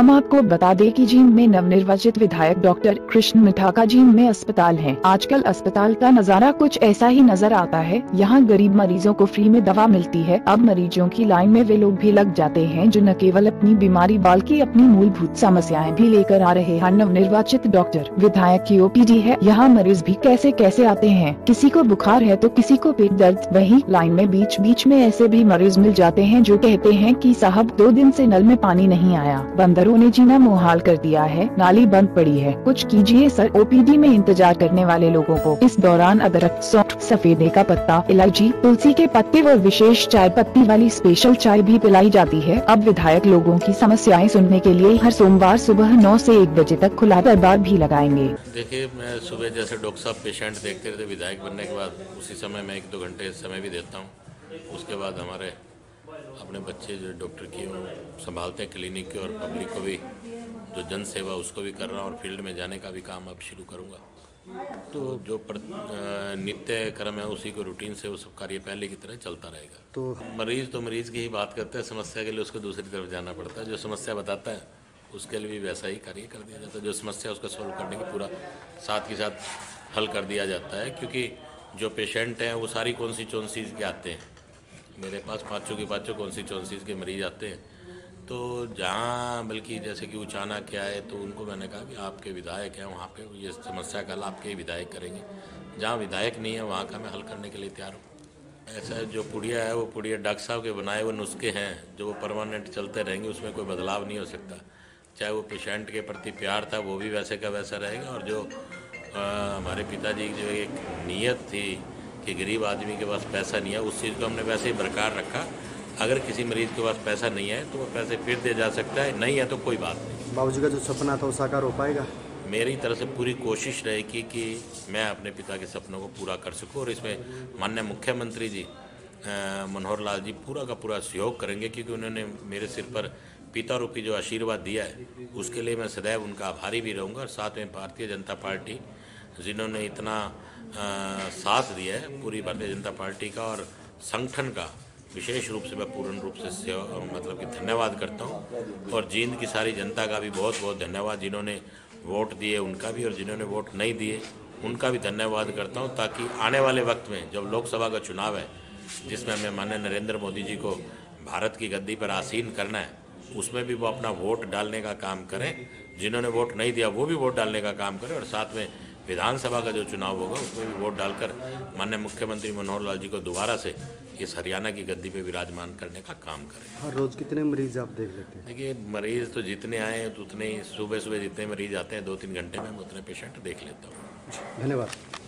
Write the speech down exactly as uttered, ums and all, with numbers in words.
हम आपको बता दें कि जींद में नवनिर्वाचित विधायक डॉक्टर कृष्ण मिठा का जींद में अस्पताल है। आजकल अस्पताल का नजारा कुछ ऐसा ही नजर आता है। यहाँ गरीब मरीजों को फ्री में दवा मिलती है। अब मरीजों की लाइन में वे लोग भी लग जाते हैं जो न केवल अपनी बीमारी बल्कि अपनी मूलभूत समस्याएं भी लेकर आ रहे हैं। नवनिर्वाचित डॉक्टर विधायक की ओपीडी है। यहाँ मरीज भी कैसे कैसे आते हैं। किसी को बुखार है तो किसी को पेट दर्द। वहीं लाइन में बीच बीच में ऐसे भी मरीज मिल जाते हैं जो कहते हैं कि साहब दो दिन से नल में पानी नहीं आया। बंदरों ने जीना मुहाल कर दिया है, नाली बंद पड़ी है, कुछ कीजिए सर। ओपीडी में इंतजार करने वाले लोगों को इस दौरान अदरक, सौंफ, सफेदे का पत्ता, इलायची, तुलसी के पत्ते और विशेष चाय पत्ती वाली स्पेशल चाय भी पिलाई जाती है। अब विधायक लोगों की समस्याएं सुनने के लिए हर सोमवार सुबह नौ से एक बजे तक खुला दरबार भी लगाएंगे। देखिए, मैं सुबह जैसे डॉक्टर साहब पेशेंट देखते रहते विधायक बनने के बाद, उसी समय मैं एक दो घंटे समय भी देता हूँ। उसके बाद हमारे अपने बच्चे जो डॉक्टर की संभालते हैं क्लिनिक की, और पब्लिक को भी जो जन सेवा उसको भी कर रहा हूँ, और फील्ड में जाने का भी काम अब शुरू करूँगा। तो जो पर, नित्य कर्म है उसी को रूटीन से वो सब कार्य पहले की तरह चलता रहेगा। तो मरीज तो मरीज की ही बात करते हैं, समस्या के लिए उसको दूसरी तरफ जाना पड़ता है। जो समस्या बताता है उसके लिए भी वैसा ही कार्य कर दिया जाता है। जो समस्या उसको सॉल्व करने की पूरा साथ के साथ हल कर दिया जाता है, क्योंकि जो पेशेंट हैं वो सारी कॉन्स्टिट्यूएंसीज के आते हैं। मेरे पास पाँचों के पाँचों कॉन्स्टिट्यूएंसीज के मरीज आते हैं। तो जहाँ बल्कि जैसे कि उचाना क्या है, तो उनको मैंने कहा कि आपके विधायक हैं, वहाँ पे ये समस्या का हल आपके ही विधायक करेंगे। जहाँ विधायक नहीं है वहाँ का मैं हल करने के लिए तैयार हूँ। ऐसा जो पुड़िया है वो पुड़िया डॉक्टर साहब के बनाए हुए नुस्खे हैं जो वो परमानेंट चलते रहेंगे, उसमें कोई बदलाव नहीं हो सकता। चाहे वो पेशेंट के प्रति प्यार था वो भी वैसे का वैसा रहेगा, और जो आ, हमारे पिताजी की जो एक नीयत थी कि गरीब आदमी के पास पैसा नहीं है, उस चीज़ को हमने वैसे ही बरकरार रखा। अगर किसी मरीज़ के पास पैसा नहीं है तो वो पैसे फिर दे जा सकता है, नहीं है तो कोई बात नहीं। बाबूजी का जो सपना था वो साकार हो पाएगा? मेरी तरफ से पूरी कोशिश रहेगी कि मैं अपने पिता के सपनों को पूरा कर सकूं, और इसमें माननीय मुख्यमंत्री जी मनोहर लाल जी पूरा का पूरा सहयोग करेंगे, क्योंकि उन्होंने मेरे सिर पर पिता रूपी जो आशीर्वाद दिया है उसके लिए मैं सदैव उनका आभारी भी रहूँगा। और साथ में भारतीय जनता पार्टी जिन्होंने इतना आ, साथ दिया है, पूरी भारतीय जनता पार्टी का और संगठन का विशेष रूप से मैं पूर्ण रूप से मतलब कि धन्यवाद करता हूँ। और जींद की सारी जनता का भी बहुत बहुत धन्यवाद, जिन्होंने वोट दिए उनका भी, और जिन्होंने वोट नहीं दिए उनका भी धन्यवाद करता हूँ। ताकि आने वाले वक्त में जब लोकसभा का चुनाव है, जिसमें हमें माननीय नरेंद्र मोदी जी को भारत की गद्दी पर आसीन करना है, उसमें भी वो अपना वोट डालने का काम करें। जिन्होंने वोट नहीं दिया वो भी वोट डालने का काम करें, और साथ में विधानसभा का जो चुनाव होगा उसमें भी वोट डालकर माननीय मुख्यमंत्री मनोहर लाल जी को दोबारा से इस हरियाणा की गद्दी पे विराजमान करने का काम करें। हर रोज़ कितने मरीज आप देख लेते हैं? देखिए, मरीज़ तो जितने आए उतने ही, सुबह सुबह जितने मरीज़ आते हैं दो तीन घंटे में उतने पेशेंट देख लेता हूँ। धन्यवाद।